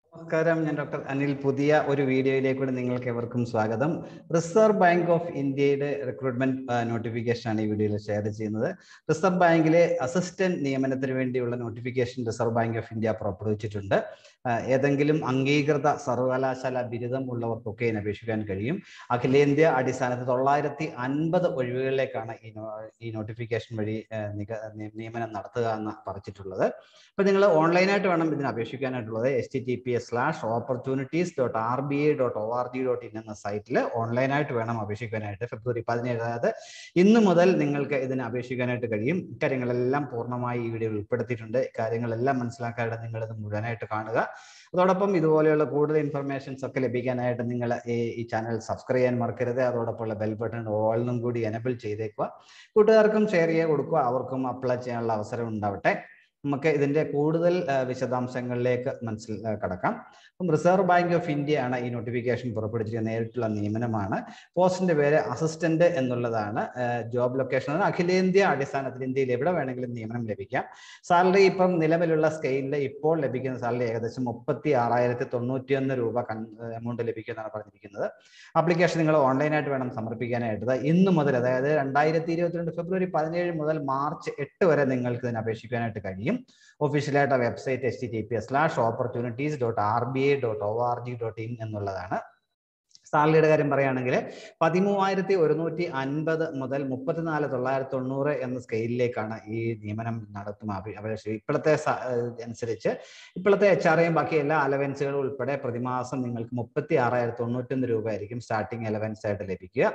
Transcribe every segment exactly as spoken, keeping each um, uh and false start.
നമസ്കാരം, ഞാൻ ഡോക്ടർ അനിൽ. പുതിയ ഒരു വീഡിയോയിലേക്കൂടെ നിങ്ങൾക്ക് എവർക്കും സ്വാഗതം. റിസർവ് ബാങ്ക് ഓഫ് ഇന്ത്യയുടെ റിക്രൂട്ട്മെന്റ് നോട്ടിഫിക്കേഷൻ ആണ് ഈ വീഡിയോയിൽ ഷെയർ ചെയ്യുന്നത്. റിസർവ് ബാങ്കിലെ അസിസ്റ്റന്റ് നിയമനത്തിന് വേണ്ടിയുള്ള notification reserve bank of India പുറപ്പെടുവിച്ചിട്ടുണ്ട്. ഏതെങ്കിലും അംഗീകൃത സർവകലാശാല ബിരുദം ഉള്ളവർക്കൊക്കെ ഇതിന് അപേക്ഷിക്കാൻ കഴിയും. അഖിലേന്ത്യാ അടിസ്ഥാനത്തിൽ തൊള്ളായിരത്തി അൻപത് ഒഴിവുകളിലേക്കാണ് ഈ ഈ നോട്ടിഫിക്കേഷൻ വഴി നിയമനം നടത്തുക എന്ന് പറഞ്ഞിട്ടുള്ളത്. അപ്പൊ നിങ്ങൾ ഓൺലൈനായിട്ട് വേണം ഇതിന് അപേക്ഷിക്കാനായിട്ടുള്ളത്. H T T P S slash opportunities dot R B I dot O R G dot in എന്ന സൈറ്റിൽ ഓൺലൈനായിട്ട് വേണം അപേക്ഷിക്കാനായിട്ട്. ഫെബ്രുവരി പതിനേഴ്, അതായത് ഇന്ന് മുതൽ നിങ്ങൾക്ക് ഇതിന് അപേക്ഷിക്കാനായിട്ട് കഴിയും. ഇക്കാര്യങ്ങളെല്ലാം പൂർണ്ണമായി ഈ വീഡിയോയിൽ ഉൾപ്പെടുത്തിയിട്ടുണ്ട്. കാര്യങ്ങളെല്ലാം മനസ്സിലാക്കാനായിട്ട് നിങ്ങൾ ഇത് മുഴുവനായിട്ട് കാണുക. അതോടൊപ്പം ഇതുപോലെയുള്ള കൂടുതൽ ഇൻഫർമേഷൻസ് ഒക്കെ ലഭിക്കാനായിട്ട് നിങ്ങൾ ഈ ചാനൽ സബ്സ്ക്രൈബ് ചെയ്യാൻ മറക്കരുത്. അതോടൊപ്പമുള്ള ബെൽ ബട്ടൺ ഓളിനും കൂടി എനബിൾ ചെയ്തേക്കുക. കൂട്ടുകാർക്കും ഷെയർ ചെയ്ത് കൊടുക്കുക, അവർക്കും അപ്ലൈ ചെയ്യാനുള്ള അവസരം ഉണ്ടാവട്ടെ. നമുക്ക് ഇതിന്റെ കൂടുതൽ വിശദാംശങ്ങളിലേക്ക് മനസ്സിൽ കടക്കാം. അപ്പം റിസർവ് ബാങ്ക് ഓഫ് ഇന്ത്യ ആണ് ഈ നോട്ടിഫിക്കേഷൻ പുറപ്പെടുവിച്ച നേരിട്ടുള്ള നിയമനമാണ്. പോസ്റ്റിന്റെ പേര് അസിസ്റ്റന്റ് എന്നുള്ളതാണ്. ജോബ് ലൊക്കേഷൻ അഖിലേന്ത്യാ അടിസ്ഥാനത്തിൽ ഇന്ത്യയിൽ എവിടെ വേണമെങ്കിലും നിയമനം ലഭിക്കാം. സാലറി ഇപ്പം നിലവിലുള്ള സ്കെയിലിൽ ഇപ്പോൾ ലഭിക്കുന്ന സാലറി ഏകദേശം മുപ്പത്തി ആറായിരത്തി തൊണ്ണൂറ്റി ഒന്ന് രൂപ എമൗണ്ട് ലഭിക്കുമെന്നാണ് പറഞ്ഞിരിക്കുന്നത്. ആപ്ലിക്കേഷൻ നിങ്ങൾ ഓൺലൈനായിട്ട് വേണം സമർപ്പിക്കാനായിട്ട്. ഇന്ന് മുതൽ, അതായത് രണ്ടായിരത്തി ഇരുപത്തിരണ്ട് ഫെബ്രുവരി പതിനേഴ് മുതൽ മാർച്ച് എട്ട് വരെ നിങ്ങൾക്ക് ഇതിന് അപേക്ഷിക്കാനായിട്ട് കഴിയും. ഒഫീഷ്യലായിട്ട് website H T T P S slash opportunities dot R B I dot O R G dot in എന്നുള്ളതാണ്. സാലറിയുടെ കാര്യം പറയുകയാണെങ്കിൽ പതിമൂവായിരത്തി ഒരുന്നൂറ്റി അൻപത് മുതൽ മുപ്പത്തിനാല് തൊള്ളായിരത്തി തൊണ്ണൂറ് എന്ന സ്കെയിലിലേക്കാണ് ഈ നിയമനം നടത്തും അപേക്ഷ. ഇപ്പോഴത്തെ അനുസരിച്ച് ഇപ്പോഴത്തെ എച്ച് ആർ ഐയും ബാക്കി എല്ലാ അലവൻസുകളും ഉൾപ്പെടെ പ്രതിമാസം നിങ്ങൾക്ക് മുപ്പത്തി ആറായിരത്തി തൊണ്ണൂറ്റൊന്ന് രൂപ ആയിരിക്കും സ്റ്റാർട്ടിങ് അലവൻസ് ആയിട്ട് ലഭിക്കുക.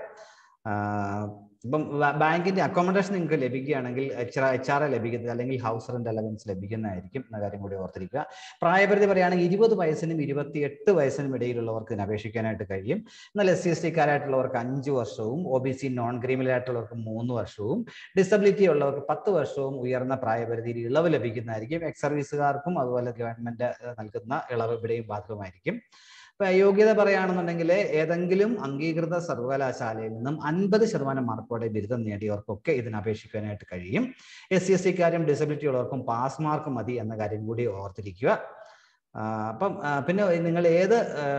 ഇപ്പം ബാങ്കിന്റെ അക്കോമഡേഷൻ നിങ്ങൾക്ക് ലഭിക്കുകയാണെങ്കിൽ എച്ച് എച്ച് ആർ എ ലഭിക്കുന്നത്, അല്ലെങ്കിൽ ഹൗസ് റെന്റ് അലവൻസ് ലഭിക്കുന്നതായിരിക്കും എന്ന കാര്യം കൂടി ഓർത്തിരിക്കുക. പ്രായപരിധി പറയുകയാണെങ്കിൽ ഇരുപത് വയസ്സിനും ഇരുപത്തി എട്ട് വയസ്സിനും ഇടയിലുള്ളവർക്ക് ഇതിന് അപേക്ഷിക്കാനായിട്ട് കഴിയും. എന്നാൽ എസ് സി എസ് ടിക്കാരായിട്ടുള്ളവർക്ക് അഞ്ച് വർഷവും ഒ ബി സി നോൺ ക്രീമിലായിട്ടുള്ളവർക്ക് മൂന്ന് വർഷവും ഡിസബിലിറ്റി ഉള്ളവർക്ക് പത്ത് വർഷവും ഉയർന്ന പ്രായപരിധിയിൽ ഇളവ് ലഭിക്കുന്നതായിരിക്കും. എക്സ് സർവീസുകാർക്കും അതുപോലെ ഗവൺമെന്റ് നൽകുന്ന ഇളവ് ഇവിടെയും ബാധകമായിരിക്കും. ഇപ്പൊ യോഗ്യത പറയുകയാണെന്നുണ്ടെങ്കിൽ ഏതെങ്കിലും അംഗീകൃത സർവകലാശാലയിൽ നിന്നും അൻപത് ശതമാനം മാർക്കോടെ ബിരുദം നേടിയവർക്കൊക്കെ ഇതിന് അപേക്ഷിക്കാനായിട്ട് കഴിയും. എസ് സി എസ് ടിക്കാരും ഡിസബിലിറ്റി ഉള്ളവർക്കും പാസ് മാർക്ക് മതി എന്ന കാര്യം കൂടി ഓർത്തിരിക്കുക. അപ്പം പിന്നെ നിങ്ങൾ ഏത്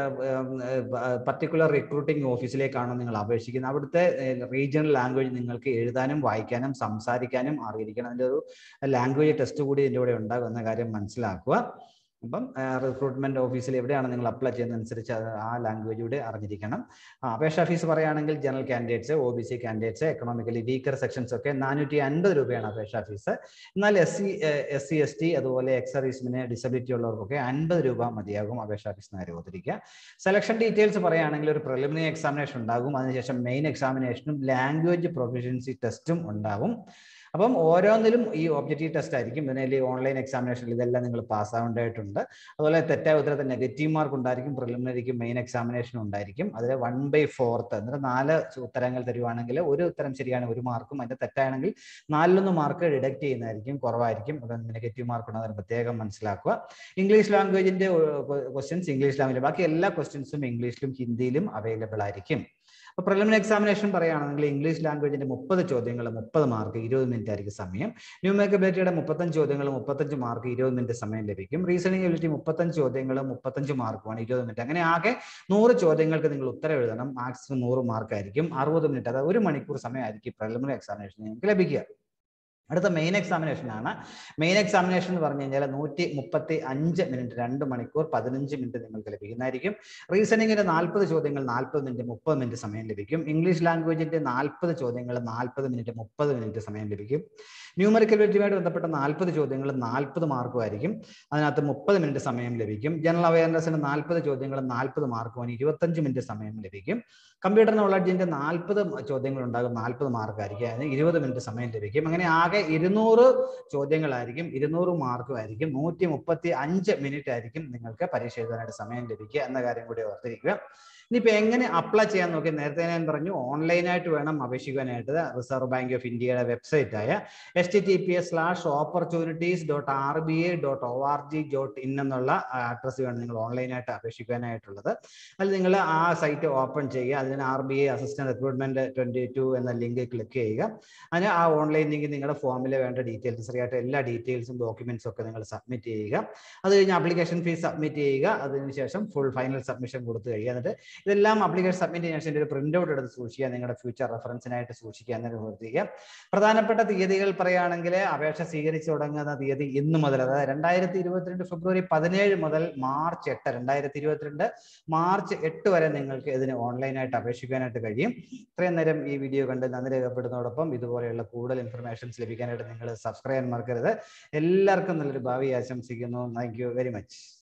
പർട്ടിക്കുലർ റിക്രൂട്ടിംഗ് ഓഫീസിലേക്കാണോ നിങ്ങൾ അപേക്ഷിക്കുന്നത്, അവിടുത്തെ റീജിയണൽ ലാംഗ്വേജ് നിങ്ങൾക്ക് എഴുതാനും വായിക്കാനും സംസാരിക്കാനും അറിയിരിക്കണം. അതിൻ്റെ ഒരു ലാംഗ്വേജ് ടെസ്റ്റ് കൂടി ഇതിൻ്റെ കൂടെ ഉണ്ടാകും എന്ന കാര്യം മനസ്സിലാക്കുക. അപ്പം റിക്രൂട്ട്മെന്റ് ഓഫീസിൽ എവിടെയാണ് നിങ്ങൾ അപ്ലൈ ചെയ്യുന്നതനുസരിച്ച് ആ ലാംഗ്വേജ് കൂടെ അറിഞ്ഞിരിക്കണം. അപേക്ഷാ ഫീസ് പറയുകയാണെങ്കിൽ general candidates, O B C candidates, economically weaker sections ഒക്കെ നാനൂറ്റി അൻപത് രൂപയാണ് അപേക്ഷാ ഫീസ്. എന്നാൽ S C S C S T അതുപോലെ എക്സ് സർവീസ്മെന് ഡിസബിലിറ്റി ഉള്ളവർക്കൊക്കെ അൻപത് രൂപ മതിയാകും അപേക്ഷാ ഫീസ് കാര്യം ഓർത്തിരിക്കുക. സെലക്ഷൻ ഡീറ്റെയിൽസ് പറയുകയാണെങ്കിൽ ഒരു പ്രിലിമിനറി എക്സാമിനേഷൻ ഉണ്ടാകും. അതിനുശേഷം മെയിൻ എക്സാമിനേഷനും ലാംഗ്വേജ് പ്രൊഫിഷ്യൻസി ടെസ്റ്റും ഉണ്ടാകും. അപ്പം ഓരോന്നിലും ഈ ഒബ്ജക്റ്റീവ് ടെസ്റ്റ് ആയിരിക്കും. പിന്നെ ഓൺലൈൻ എക്സാമിനേഷനിൽ ഇതെല്ലാം നിങ്ങൾ പാസ്സാവേണ്ടതായിട്ടുണ്ട്. അതുപോലെ തെറ്റായ ഉത്തരത്തിന് നെഗറ്റീവ് മാർക്ക് ഉണ്ടായിരിക്കും. പ്രിലിമിനറിക്കും മെയിൻ എക്സാമിനേഷനും ഉണ്ടായിരിക്കും. അതിൽ വൺ ബൈ ഫോർത്ത് എന്നിട്ട് നാല് ഉത്തരങ്ങൾ തരുവാണെങ്കിൽ ഒരു ഉത്തരം ശരിയാണ് ഒരു മാർക്കും, അതിന്റെ തെറ്റാണെങ്കിൽ നാലിലൊന്ന് മാർക്ക് ഡിഡക്ട് ചെയ്യുന്നതായിരിക്കും, കുറവായിരിക്കും. നെഗറ്റീവ് മാർക്ക് ഉണ്ടെന്ന് പ്രത്യേകം മനസ്സിലാക്കുക. ഇംഗ്ലീഷ് ലാംഗ്വേജിന്റെ ക്വസ്റ്റ്യൻസ് ഇംഗ്ലീഷ് ലാംഗ്വേജ്, ബാക്കി എല്ലാ ക്വസ്റ്റ്യൻസും ഇംഗ്ലീഷിലും ഹിന്ദിയിലും അവൈലബിൾ ആയിരിക്കും. അപ്പോൾ പ്രിലിമിനറി എക്സാമിനേഷൻ പറയുകയാണെങ്കിൽ ഇംഗ്ലീഷ് ലാംഗ്വേജിന്റെ മുപ്പത് ചോദ്യങ്ങൾ മുപ്പത് മാർക്ക് ഇരുപത് മിനിറ്റ് ആയിരിക്കും സമയം. ന്യൂമറിക്കൽ എബിലിറ്റിയുടെ മുപ്പത്തഞ്ച് ചോദ്യങ്ങൾ മുപ്പത്തഞ്ച് മാർക്ക് ഇരുപത് മിനിറ്റ് സമയം ലഭിക്കും. റീസണിംഗ് എബിലിറ്റി മുപ്പത്തഞ്ച് ചോദ്യങ്ങൾ മുപ്പത്തഞ്ച് മാർക്കുമാണ് ഇരുപത് മിനിറ്റ്. അങ്ങനെ ആകെ നൂറ് ചോദ്യങ്ങൾക്ക് നിങ്ങൾ ഉത്തരം എഴുതണം. മാക്സിമം നൂറ് മാർക്ക് ആയിരിക്കും. അറുപത് മിനിറ്റ്, അതായത് ഒരു മണിക്കൂർ സമയമായിരിക്കും പ്രിലിമിനറി എക്സാമിനേഷൻ നിങ്ങൾക്ക് ലഭിക്കുക. അടുത്ത മെയിൻ എക്സാമിനേഷൻ ആണ്. മെയിൻ എക്സാമിനേഷൻ എന്ന് പറഞ്ഞു കഴിഞ്ഞാൽ നൂറ്റി മുപ്പത്തി അഞ്ച് മിനിറ്റ്, രണ്ട് മണിക്കൂർ പതിനഞ്ച് മിനിറ്റ് നിങ്ങൾക്ക് ലഭിക്കുന്നതായിരിക്കും. റീസണിങ്ങിന്റെ നാൽപ്പത് ചോദ്യങ്ങൾ നാൽപ്പത് മിനിറ്റ് മുപ്പത് മിനിറ്റ് സമയം ലഭിക്കും. ഇംഗ്ലീഷ് ലാംഗ്വേജിന്റെ നാൽപ്പത് ചോദ്യങ്ങൾ നാൽപ്പത് മിനിറ്റ് മുപ്പത് മിനിറ്റ് സമയം ലഭിക്കും. ന്യൂമറിക്കൽ എബിലിറ്റിയുമായിട്ട് ബന്ധപ്പെട്ട നാൽപ്പത് ചോദ്യങ്ങൾ നാൽപ്പത് മാർക്കും ആയിരിക്കും. അതിനകത്ത് മുപ്പത് മിനിറ്റ് സമയം ലഭിക്കും. ജനറൽ അവയർനെസ്സിന് നാൽപ്പത് ചോദ്യങ്ങൾ നാൽപ്പത് മാർക്കും ഇരുപത്തഞ്ച് മിനിറ്റ് സമയം ലഭിക്കും. കമ്പ്യൂട്ടർ നോളജിന്റെ നാൽപ്പത് ചോദ്യങ്ങൾ ഉണ്ടാകും, നാൽപ്പത് മാർക്കായിരിക്കും, അതിന് ഇരുപത് മിനിറ്റ് സമയം ലഭിക്കും. അങ്ങനെ ആകെ ഇരുന്നൂറ് ചോദ്യങ്ങളായിരിക്കും, ഇരുന്നൂറ് മാർക്കും ആയിരിക്കും. നൂറ്റി മുപ്പത്തി അഞ്ച് മിനിറ്റ് ആയിരിക്കും നിങ്ങൾക്ക് പരീക്ഷ എഴുതാനായിട്ട് സമയം ലഭിക്കുക എന്ന കാര്യം കൂടി ഓർത്തിരിക്കുക. ഇനിയിപ്പോൾ എങ്ങനെ അപ്ലൈ ചെയ്യാൻ നോക്കി നേരത്തെ ഞാൻ പറഞ്ഞു ഓൺലൈനായിട്ട് വേണം അപേക്ഷിക്കാനായിട്ട്. റിസർവ് ബാങ്ക് ഓഫ് ഇന്ത്യയുടെ വെബ്സൈറ്റ് ആയ H T T P S slash opportunities dot R B I dot O R G dot in എന്നുള്ള അഡ്രസ്സ് വേണം നിങ്ങൾ ഓൺലൈനായിട്ട് അപേക്ഷിക്കാനായിട്ടുള്ളത്. അതിൽ നിങ്ങൾ ആ സൈറ്റ് ഓപ്പൺ ചെയ്യുക. അതിന് R B I assistant recruitment twenty two എന്ന ലിങ്ക് ക്ലിക്ക് ചെയ്യുക. അതിന് ആ ഓൺലൈൻ ലിങ്ക് നിങ്ങളുടെ ഫോമിൽ വേണ്ട ഡീറ്റെയിൽസ് ശരിയായിട്ട് എല്ലാ ഡീറ്റെയിൽസും ഡോക്യുമെന്റ്സും ഒക്കെ നിങ്ങൾ സബ്മിറ്റ് ചെയ്യുക. അത് കഴിഞ്ഞ് ആപ്ലിക്കേഷൻ ഫീസ് സബ്മിറ്റ് ചെയ്യുക. അതിനുശേഷം ഫുൾ ഫൈനൽ സബ്മിഷൻ കൊടുത്തു കഴിയുക. എന്നിട്ട് ഇതെല്ലാം ആപ്ലിക്കേഷൻ സബ്മിറ്റ് ചെയ്യാൻ ശേഷം ഒരു പ്രിന്റ് ഔട്ട് എടുത്ത് സൂക്ഷിക്കുക, നിങ്ങളുടെ ഫ്യൂച്ചർ റെഫറൻസിനായിട്ട് സൂക്ഷിക്കുക എന്നൊരു പ്രവർത്തിക്കുക. പ്രധാനപ്പെട്ട തീയതികൾ പറയുകയാണെങ്കിൽ അപേക്ഷ സ്വീകരിച്ചു തുടങ്ങുന്ന തീയതി ഇന്ന് മുതൽ, അതായത് രണ്ടായിരത്തി ഇരുപത്തിരണ്ട് ഫെബ്രുവരി പതിനേഴ് മുതൽ മാർച്ച് എട്ട് രണ്ടായിരത്തി ഇരുപത്തിരണ്ട് മാർച്ച് എട്ട് വരെ നിങ്ങൾക്ക് ഇതിന് ഓൺലൈനായിട്ട് അപേക്ഷിക്കാനായിട്ട് കഴിയും. ഇത്രയും നേരം ഈ വീഡിയോ കണ്ട് നന്ദി രേഖപ്പെടുന്നതോടൊപ്പം ഇതുപോലെയുള്ള കൂടുതൽ ഇൻഫർമേഷൻസ് ലഭിക്കാനായിട്ട് നിങ്ങൾ സബ്സ്ക്രൈബ് ചെയ്യാൻ മറക്കരുത്. എല്ലാവർക്കും നല്ലൊരു ഭാവി ആശംസിക്കുന്നു. Thank you very much.